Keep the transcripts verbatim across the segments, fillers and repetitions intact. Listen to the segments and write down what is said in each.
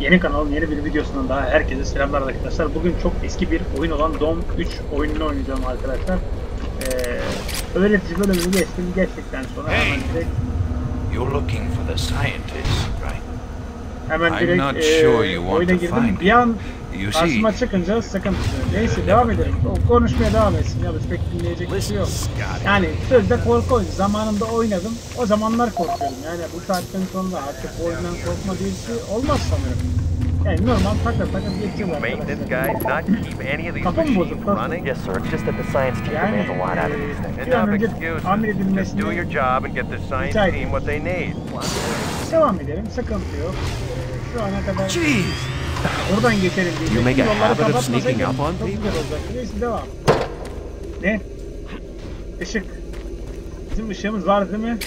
Yeni kanalın yeni bir videosundan daha herkese selamlar arkadaşlar. Bugün çok eski bir oyun olan Doom üç oyununu oynayacağım arkadaşlar. Ee, öğretici bölümünü geçtim. Geçtikten sonra hemen direkt You're looking for the scientist, right? hemen direkt e, oyuna girdim. Bir an karşıma çıkınca sıkıntı. Neyse devam edelim. O konuşmaya devam etsin. Ya biz pek dinleyecek bir şey yok. Yani sözde korku oyunu. Zamanında oynadım. O zamanlar korkuyordum. Yani bu saatten sonra artık bu oyundan korkma diye bir şey olmaz sanırım. Yani normal takır takır geçeceğiz arkadaşlar. Kafam bozuk. Running? Yes, sir. Just that the science team demands a lot out of these things. Enough excuses. Just do your job and get the science team what they need. Devam edelim. Sıkıntı yok. Şu ana kadar. Jeez. Oradan geçelim diye. You make a habit of sneaking up on people. Neyse devam. Ne? Işık. Bizim ışığımız var değil mi?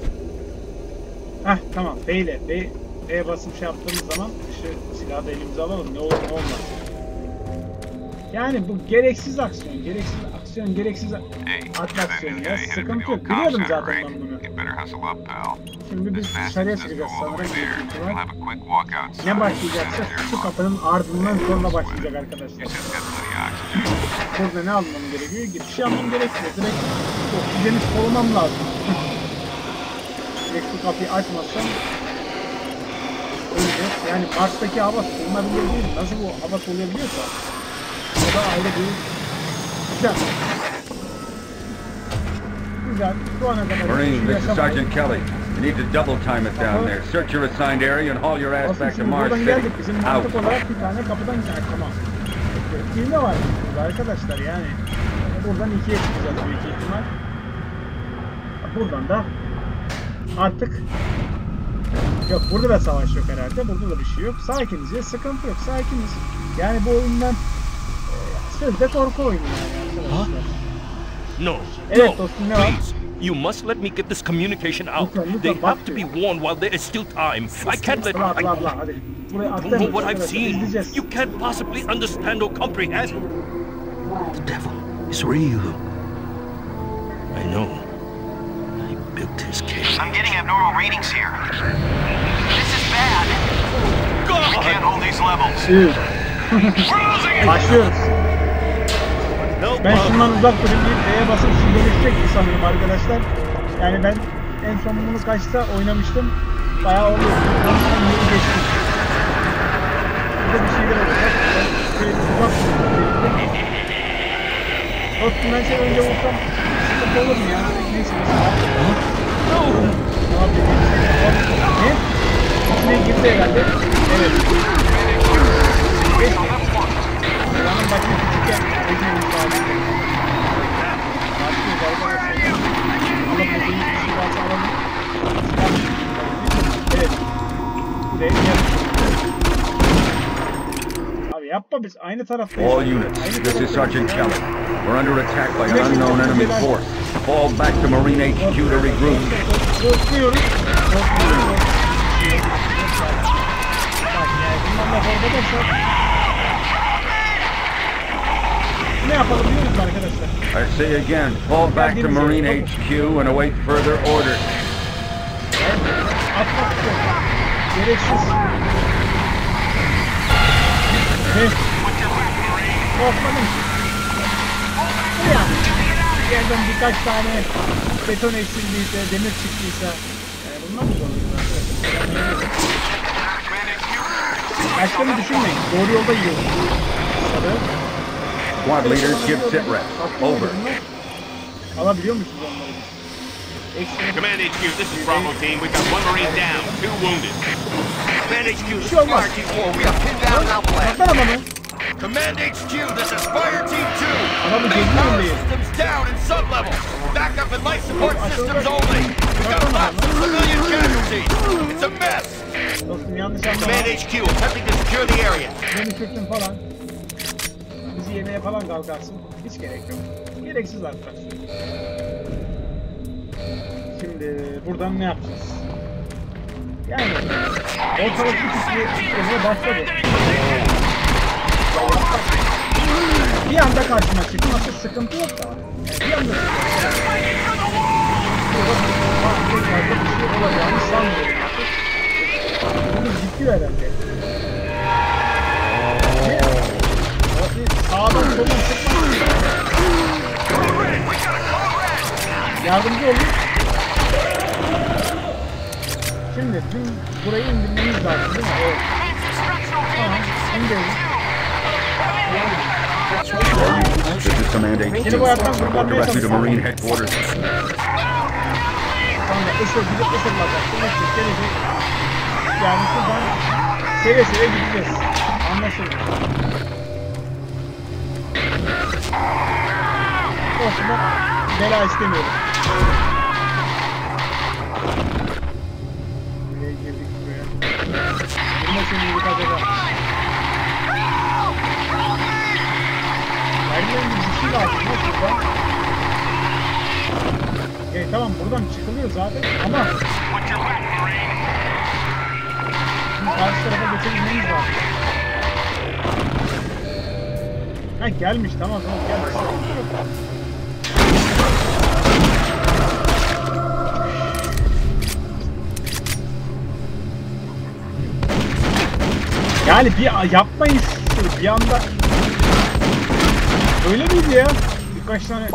Hah tamam. B ile. B, B'ye basıp şey yaptığımız zaman ışığı silahı da elimize alalım. Ne olur ne olmaz. Yani bu gereksiz aksiyon. Gereksiz aksiyon. Gereksiz atraksiyon. Ya sıkıntı yok. Biliyordum zaten ben bunu. Şimdi biz dışarıya çıkacağız sanırım. Ne başlayacaksa şu kapının ardından sonra başlayacak arkadaşlar. Burada ne almam gerekiyor? Hiçbir şey almam gerekmiyor. Direkt oksijeni solumam lazım. Direkt şu kapıyı açmazsam öleceğiz. Yani Mars'taki hava solunabilir değil. Nasıl bu hava soluyabiliyorsa o da ayrı bir güzel. Güzel. Şu ana kadar Marines, this is Sergeant Kelly. You need to double time it down there. Search your assigned area and haul your ass back to Mars City. Bizim mantık olarak bir tane kapıdan geldik. Tamam. İlme var burada arkadaşlar yani. Buradan ikiye çıkacağız büyük ihtimal. Buradan da artık yok, burada da savaş yok herhalde. Burada da bir şey yok. Sakiniz ya, sıkıntı yok. Sakiniz. Yani bu oyundan e, sözde korku oyunu yani arkadaşlar. No, evet, no, dostum, ne var? please. You must let me get this communication out. Lütfen, lütfen, they bak have to be warned while there is still time. I can't let... Bla bla bla, hadi. Buraya From what I've seen, you can't possibly understand or comprehend. The devil is real. I know. I built his case. I'm getting abnormal readings here. This is bad. God! We can't hold these levels. Başlıyoruz. Ben şundan uzak durayım deyip D'ye basıp şu dönüşecekti sanırım arkadaşlar. Yani ben en son bunu kaçta oynamıştım. Bayağı oluyor. Ondan yeni geçtik. Burada bir şeyler olacak. Şöyle uzak durayım. Dostum ben seni önce vursam sıkıntı olur mu ya? Neyse mesela. Abi ne? İçine girdi herhalde. Evet. Geçti. Benim başım küçükken oynuyoruz abi. Başlıyoruz arkadaşlar. Alamadığımız bir şey varsa alalım. Evet. Buraya geldik. Abi yapma, biz aynı taraftayız. All units, this is Sergeant Kelly. We're under attack by an unknown enemy force. Fall back to Marine H Q to regroup. Korkuyoruz. Korkuyoruz. Bak yani bundan da korkacaksak ne yapalım biliyor musunuz arkadaşlar? I say again, fall back to Marine H Q and await further orders. Atmak yok. Gereksiz. Ne? Korkmadım. Bu yani. Bir yerden birkaç tane beton eksildiyse, demir çıktıysa yani bundan mı zorluyoruz? Başka mı düşünmeyin. Doğru yolda gidiyoruz. Squad leaders give sit reps. Over. Alabiliyor musunuz onları? Command H Q, this is Bravo team. We've got one Marine down, two wounded. Command H Q, this is Fire Team four. We are pinned down and outflanked. Command H Q, this is Fire Team two. Main power systems down in sub-level. Backup and life support systems only. We've got lots of civilian casualties. It's a mess. Command H Q, attempting to secure the area. Beni çektin falan. Bizi yemeye falan kalkarsın. Hiç gerek yok. Gereksiz atraksiyon. Şimdi buradan ne yapacağız? Yani ortalık bir kısmı başladı. Bir anda karşıma çıktı. Nasıl sıkıntı yok da. Bir anda tekrar bir şey olacağını sanmıyorum. Bunu bitiyor herhalde. sağdan soldan çıkmak. Yardımcı olun. Şimdi tüm burayı indirmemiz lazım değil mi? Evet. Tamam, indirelim. This is Command H Q. Report directly to Marine Headquarters. Sonra ısır gidip ısırılacak. Sürekli gelecek. Yani şuradan seve seve gideceğiz. Anlaşıldı. Olsun, bela istemiyorum. Buraya girdik buraya. Bunu şimdi bir acaba. Vermenin bir şey lazım. Nasıl da? Okay, tamam buradan çıkılıyor zaten ama şimdi karşı tarafa geçebilmemiz lazım. Ha gelmiş tamam tamam gelmiş. Yani bir yapmayın şu bir anda. Öyle miydi ya? Birkaç tane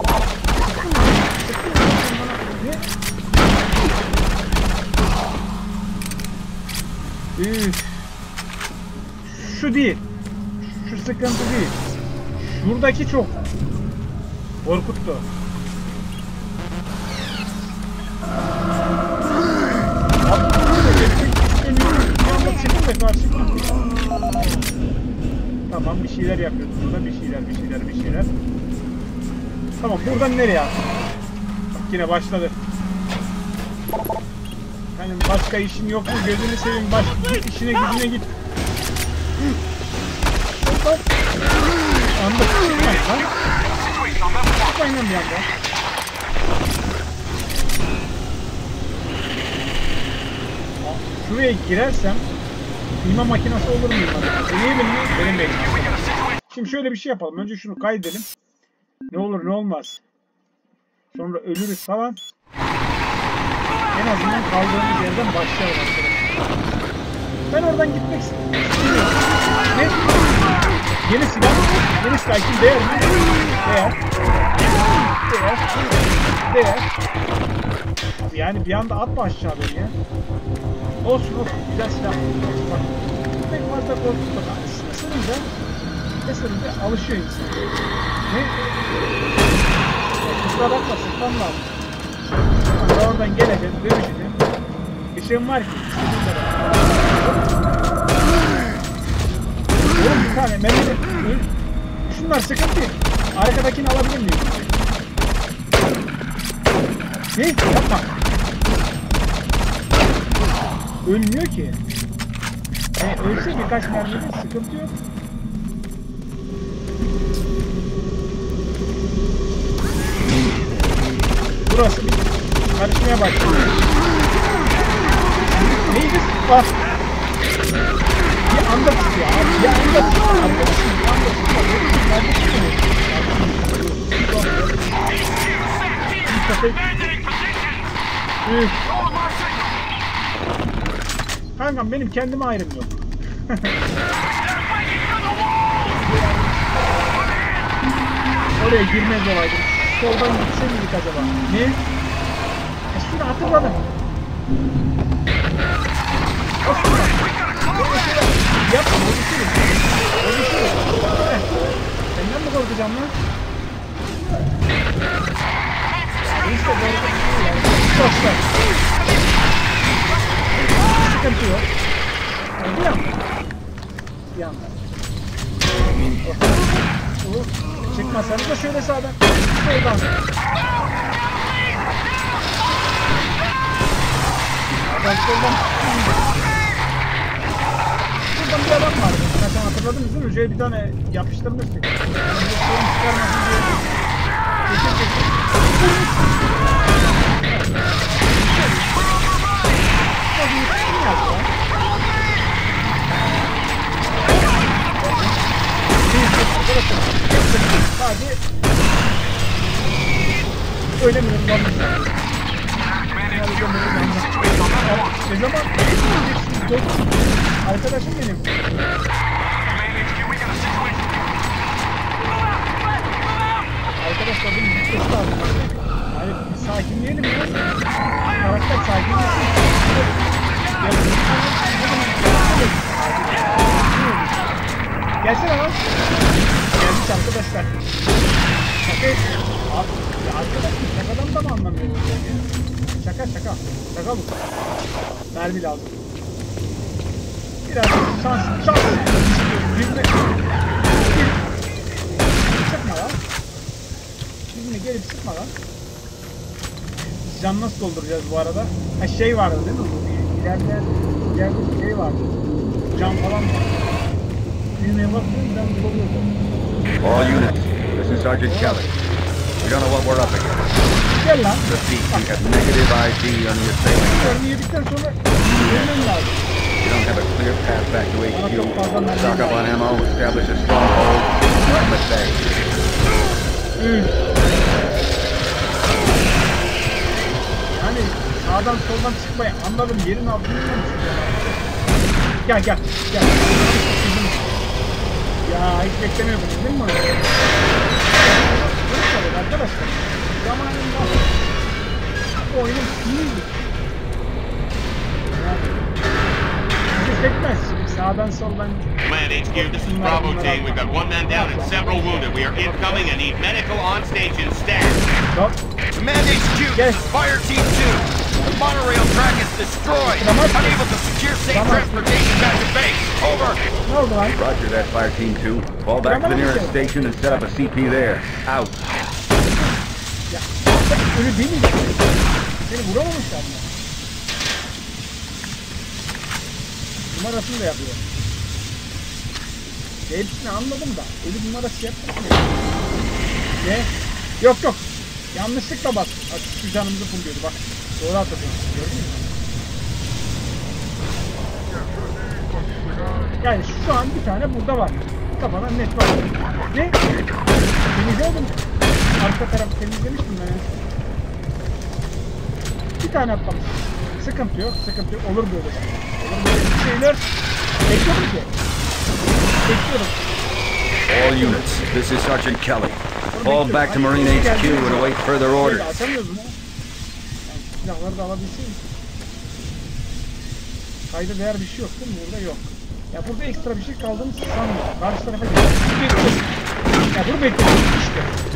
Üf. Şu değil. Şu sıkıntı değil. Şuradaki çok korkuttu. Tamam bir şeyler yapıyoruz burada, bir şeyler bir şeyler bir şeyler. Tamam buradan nereye attın? Bak yine başladı. Yani başka işin yok mu? Gözünü seveyim, başka git işine gücüne git. Hop hop. Anda çıkmayın lan. Çıkmayın lan bir anda. Şuraya girersem kıyma makinesi olur muyum? Deneyelim mi? Denemeyelim. Şimdi şöyle bir şey yapalım. Önce şunu kaydedelim. Ne olur ne olmaz. Sonra ölürüz falan. En azından kaldığımız yerden başlayalım arkadaşlar. Ben oradan gitmek istiyorum. Ne? Yeni silah, yeni strike'in değer mi? Değer. Değer. Değer. Yani bir anda atma aşağı beni ya. Olsun olsun, güzel silah. Pek fazla korkutma. Isırınca, ısırınca alışıyor insan. Ne? Kusura bakma, sıkmam lazım. Sonra oradan geleceğim, dövüşeceğim. İşim var ki. Oğlum bir tane Mehmet'e... Şunlar sıkıntı değil. Arkadakini alabilir miyim? Ne? Yapma. Ölmüyor ki. E, ölse birkaç mermide sıkıntı yok. Burası bir karışmaya başlıyor. Neydi? Bak. Bir anda tutuyor abi. Bir anda tutuyor. Arkadaşım bir anda tutuyor. Bir anda tutuyor. Bir köpek. Üf. Kankam benim kendime ayrım yok. Oraya girmez olaydım. Soldan gitse miydik acaba? Ne? E şunu hatırladım. Aslında. Yapma, oluşuruz. Oluşuruz. Senden mi korkacağım lan? İşte korkacağım yani. Dostlar. Sıkıntı yok. Yani bir anda. Bir anda. Oh. Çıkmasanız da şöyle sağdan. Soldan. Sağdan soldan. Buradan bir adam vardı. Zaten hatırladınız değil mi? Şöyle bir tane yapıştırmıştık. Yani sorun çıkarmasın diye. Geçir geçir. Hadi kim yaptı? Hadi. Öyle mi? Ne zaman? Arkadaşım benim. arkadaşlar bunun gitmesi lazım. Yani bir sakinleyelim ya. Karakter sakinlesin. Gelsene lan. Gelmiş arkadaşlar. Şaka abi, ya arkadaşım şakadan da mı anlamıyorsunuz ya? Şaka şaka. Şaka bu. Mermi lazım. Biraz şans, şans. Birine... Sıkma lan. Birine gelip sıkma lan. Can nasıl dolduracağız bu arada? Ha şey vardı değil mi? İleride, ileride bir şey vardı. Can falan var. Birine bakıyorum ben dolduruyorum. All units, this is Sergeant Kelly. We don't know what we're up against. Gel lan. Repeat, we have negative I D on the assailant. Mermi yedikten sonra yemem lazım. We don't have a clear path back to H Q. Stock up on ammo, establish a stronghold, and the bay. Yani sağdan soldan çıkmayı anladım. Yerin altından mı çıkıyorlar? Gel gel gel. Ya hiç beklemiyordum değil mi? Arkadaşlar zamanında bu oyunun sinirli. Bizi sekmez. Sağdan soldan. Command H Q, this is Bravo team. We've got one man down and several wounded. We are incoming and need medical on station staff. Command H Q, this is Fire Team two. The monorail track is destroyed. Unable to secure safe transportation back to base. Over. Ne oldu lan? Roger that, Fire Team two. Fall back to the nearest station and set up a C P there. Out. Ya öyle değil mi? Seni vuramamışlar mı? Numarasını da yapıyor. Hepsini anladım da ölü numarası yapmasın. Ne? Yok yok. Yanlışlıkla bak. Bak şu canımızı fulluyordu bak. Doğru hatırlıyorum. Gördün mü? Yani şu an bir tane burada var. Kafadan net var. Ne? Temizledim. Arka tarafı temizlemiştim ben. Bir tane atlamış. Sıkıntı yok, sıkıntı yok. Olur böyle. Olur böyle şeyler. Bekliyorum ki. Bekliyorum. All units, this is Sergeant Kelly. Fall back to Marine H Q and await further orders. Atamıyordum ha. Silahları da alabilseydim. Kayda değer bir şey yok değil mi? Burada yok. Ya burada ekstra bir şey kaldığını sanmıyorum. Karşı tarafa gidiyorum. Ya bunu bekliyorum işte.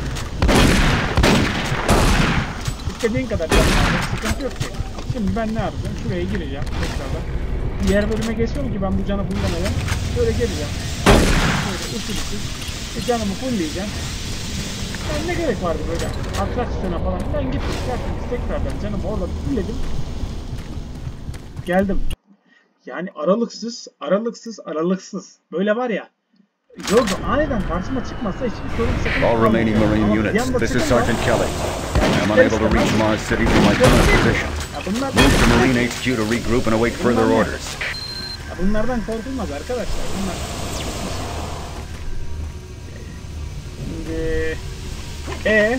İstediğin kadar yapma. Sıkıntı yok ki. Şimdi ben ne yapacağım? Şuraya gireceğim tekrardan. Diğer bölüme geçiyorum ki ben bu canı fulllemeden. Böyle geleceğim. Böyle usul usul. E canımı fullleyeceğim. Yani ne gerek vardı böyle atraksiyona falan. Ben gittim tertemiz tekrardan canımı orada fullledim. Geldim. Yani aralıksız, aralıksız, aralıksız. Böyle var ya. Yolda aniden karşıma çıkmazsa hiçbir sorun sıkıntı. All remaining Marine units, this is Sergeant Kelly. I'm unable to reach Mars City from my current position. Move to Marine H Q to regroup and await further orders. Bunlardan korkulmaz arkadaşlar. Bunlar. Şimdi... Ee.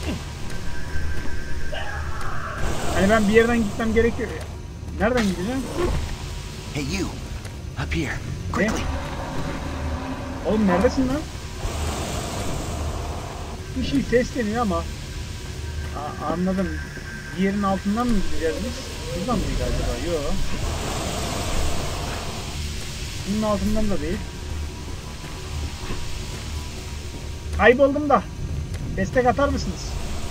Hani ben bir yerden gitmem gerekiyor ya. Nereden gideceğim? Hey you, up here, quickly. Oğlum neredesin lan? Bir şey sesleniyor ama. Aa, anladım. Bir yerin altından mı gideceğiz biz? Buradan mıydı acaba? Yok. Bunun altından da değil. Kayboldum da. Destek atar mısınız?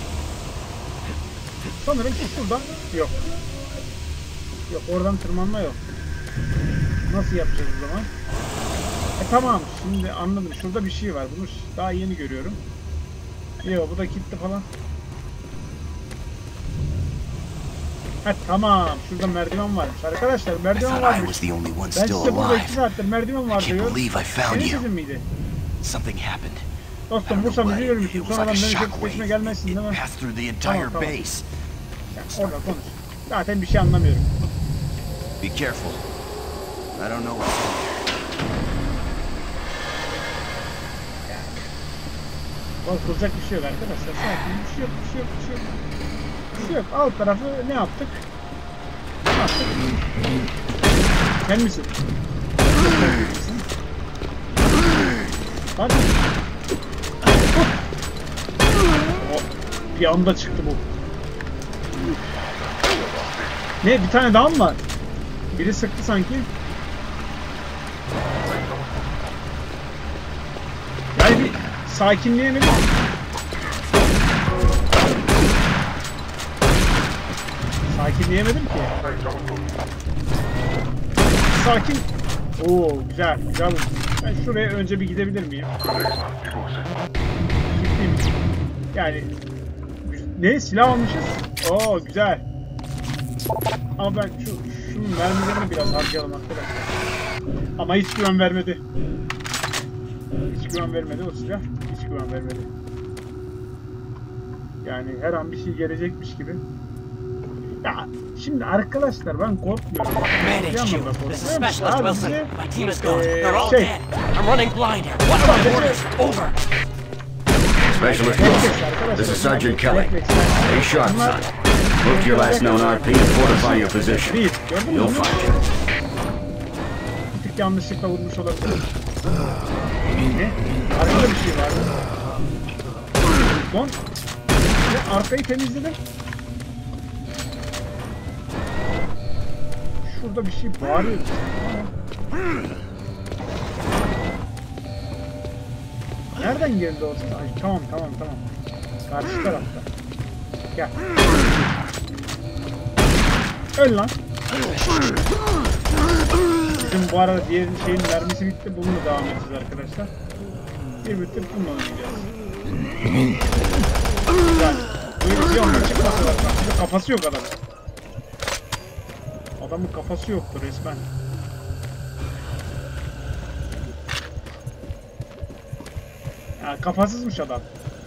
Sanırım ki şuradan yok. Yok oradan tırmanma yok. Nasıl yapacağız o zaman? E tamam şimdi anladım. Şurada bir şey var. Bunu daha yeni görüyorum. Yok bu da kilitli falan. Ha tamam. Şurada merdiven varmış. Arkadaşlar merdiven varmış. Ben size burada iki saattir merdiven var diyor. Senin sizin miydi? Dostum vursam üzülür müsün? Sonradan dönüşüp peşime gelmezsin değil mi? Tamam tamam. Yani orada konuş. Zaten bir şey anlamıyorum. Be careful. I don't know what. Korkulacak bir şey yok arkadaşlar. Sakin bir şey yok, bir şey yok, bir şey yok. Bir şey yok. Alt tarafı ne yaptık? Ne yaptık? Sen misin? Sen misin? Bak. Bir anda çıktı bu. Ne? Bir tane daha mı var? Biri sıktı sanki. Yani bir sakinleyemedim. Sakinleyemedim ki. Sakin. Oo güzel, güzel. Ben şuraya önce bir gidebilir miyim? Gittim. Yani ne? Silah almışız. Oo güzel. Ama ben şu şunun mermilerini biraz harcayalım arkadaşlar. Ama hiç güven vermedi. Hiç güven vermedi o silah. Hiç güven vermedi. Yani her an bir şey gelecekmiş gibi. Ya şimdi arkadaşlar ben korkmuyorum. Bir anlamda korkmuyorum. Sadece ee, şey. Specialist Wilson, this is Sergeant Kelly. Stay sharp, son. Look to your last known R P and fortify your position. You'll find it. Bir tık yanlışlıkla vurmuş olabilir. Ne? Arkada bir şey var. Son. Arkayı temizledim. Şurada bir şey bağırıyor. Nereden geldi o? Ay, tamam tamam tamam. Karşı tarafta. Gel. Öl lan. Bizim bu arada diğer şeyin mermisi bitti. Bununla devam edeceğiz arkadaşlar. Bir bitti bununla oynayacağız. Yani böyle bir anda çıkması var. Kafası yok adamın. Adamın kafası yoktu resmen. Yani kafasızmış adam.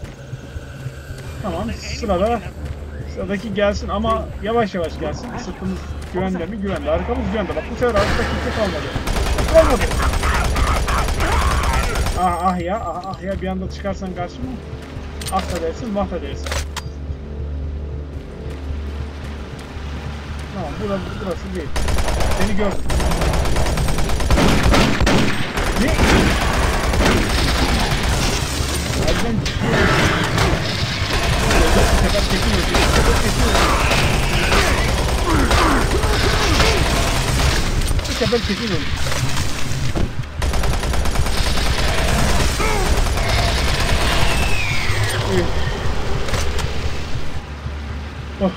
Tamam sırada sıradaki gelsin ama yavaş yavaş gelsin. Sırtımız güvende mi? Güvende. Arkamız güvende. Bak bu sefer arkada kimse kalmadı. Kalmadı. Ah ah ya ah ah ya bir anda çıkarsan karşıma. Ah da dersin vah da dersin. Tamam burası, burası değil. Seni gördüm. Ne? Harbiden bu sefer çekiyor. Bu sefer çekiyor. Bu sefer çekiyor. Oh.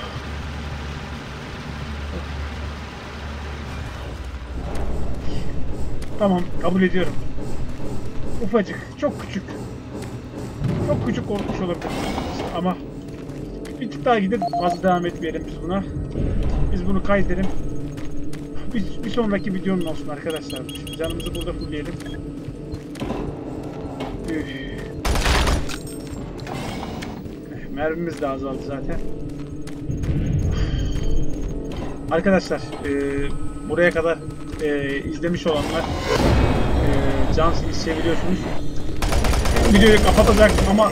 Tamam, kabul ediyorum. Ufacık, çok küçük. Çok küçük korkmuş olabilir. Ama bir tık daha gidip fazla devam etmeyelim biz buna. Biz bunu kaydedelim. Bir, bir sonraki videonun olsun arkadaşlar. Canımızı burada fullleyelim. Üf. Mermimiz de azaldı zaten. Arkadaşlar, e, buraya kadar e, izlemiş olanlar e, Johnson'ı seviyorsunuz. Videoyu kapatacaktım ama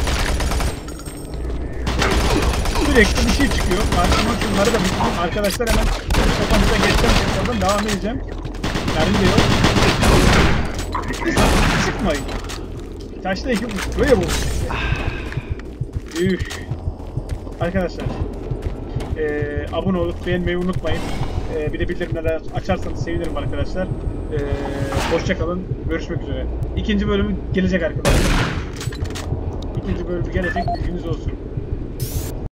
sürekli bir şey çıkıyor. Karşıma şunları da bitireyim. Arkadaşlar hemen kafamıza geçeceğim. Tekrardan devam edeceğim. Mermi de yok. Sıkmayın. Taşta iki buçuk. Böyle bu. Üf. Arkadaşlar e, abone olup beğenmeyi unutmayın. E, bir de bildirimleri açarsanız sevinirim arkadaşlar. E, hoşça kalın. Görüşmek üzere. İkinci bölümü gelecek arkadaşlar. İkinci bölümü gelecek. Bilginiz olsun.